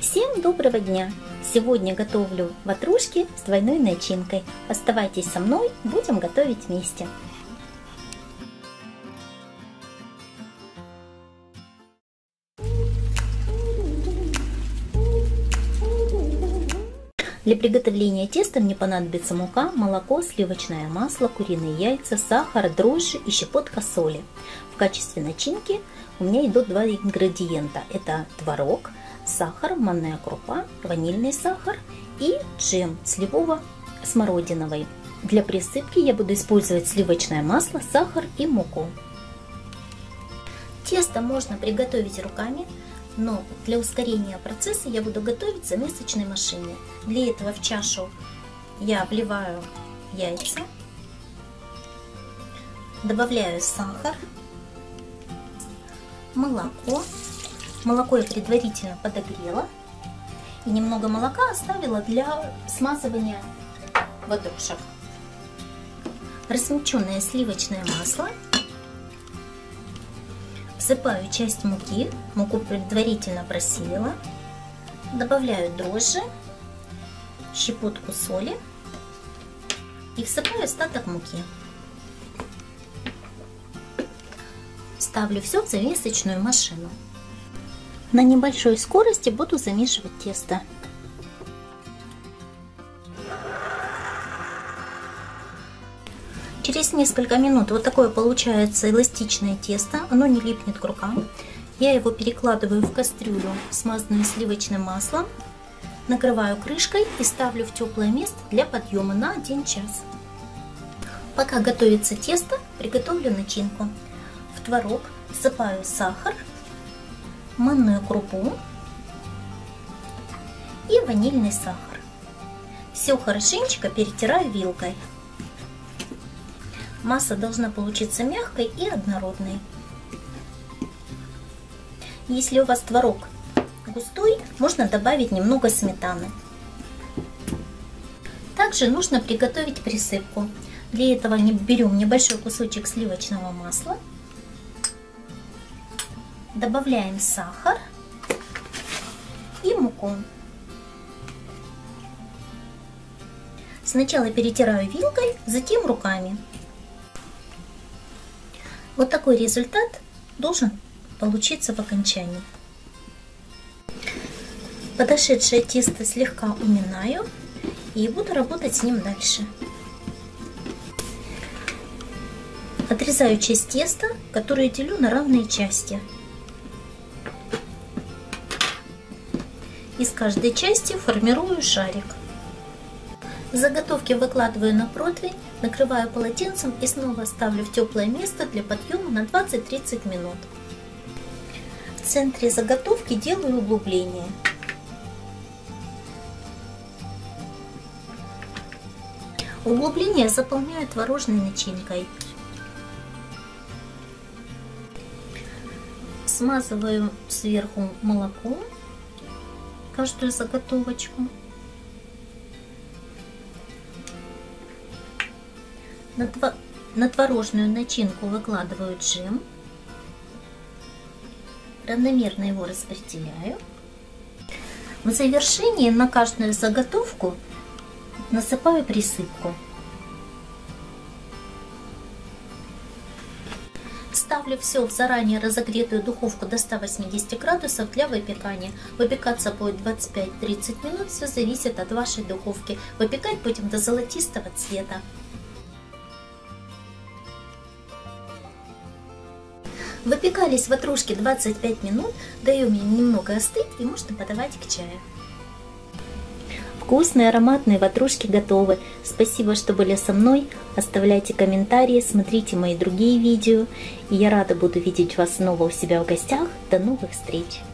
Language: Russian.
Всем доброго дня! Сегодня готовлю ватрушки с двойной начинкой. Оставайтесь со мной, будем готовить вместе. Для приготовления теста мне понадобится мука, молоко, сливочное масло, куриные яйца, сахар, дрожжи и щепотка соли. В качестве начинки у меня идут два ингредиента. Это творог, сахар, манная крупа, ванильный сахар и джем сливово-смородиновый. Для присыпки я буду использовать сливочное масло, сахар и муку. Тесто можно приготовить руками, но для ускорения процесса я буду готовить в замесочной машине. Для этого в чашу я вливаю яйца, добавляю сахар, молоко. Молоко я предварительно подогрела и немного молока оставила для смазывания ватрушек. Размягченное сливочное масло. Всыпаю часть муки, муку предварительно просеяла, добавляю дрожжи, щепотку соли и всыпаю остаток муки. Ставлю все в замесочную машину. На небольшой скорости буду замешивать тесто. Через несколько минут вот такое получается эластичное тесто, оно не липнет к рукам. Я его перекладываю в кастрюлю, смазанную сливочным маслом, накрываю крышкой и ставлю в теплое место для подъема на 1 час. Пока готовится тесто, приготовлю начинку. В творог всыпаю сахар, манную крупу и ванильный сахар. Все хорошенечко перетираю вилкой. Масса должна получиться мягкой и однородной. Если у вас творог густой, можно добавить немного сметаны. Также нужно приготовить присыпку. Для этого берем небольшой кусочек сливочного масла, добавляем сахар и муку. Сначала перетираю вилкой, затем руками. Вот такой результат должен получиться в окончании. Подошедшее тесто слегка уминаю и буду работать с ним дальше. Отрезаю часть теста, которую делю на равные части. Из каждой части формирую шарик. Заготовки выкладываю на противень, накрываю полотенцем и снова ставлю в теплое место для подъема на 20-30 минут. В центре заготовки делаю углубление. Углубление заполняю творожной начинкой. Смазываю сверху молоком каждую заготовочку. На творожную начинку выкладываю джем, равномерно его распределяю. В завершении на каждую заготовку насыпаю присыпку. Ставлю все в заранее разогретую духовку до 180 градусов для выпекания. Выпекаться будет 25-30 минут, все зависит от вашей духовки. Выпекать будем до золотистого цвета. Выпекались ватрушки 25 минут, даем им немного остыть и можно подавать к чаю. Вкусные ароматные ватрушки готовы. Спасибо, что были со мной. Оставляйте комментарии, смотрите мои другие видео. И я рада буду видеть вас снова у себя в гостях. До новых встреч!